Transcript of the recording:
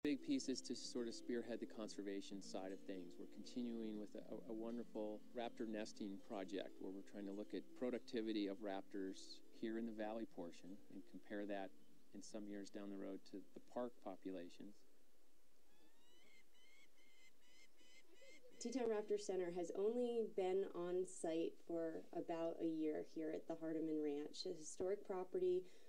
Big piece is to sort of spearhead the conservation side of things. We're continuing with a wonderful raptor nesting project where we're trying to look at productivity of raptors here in the valley portion and compare that in some years down the road to the park populations. Teton Raptor Center has only been on site for about a year here at the Hardiman Ranch, a historic property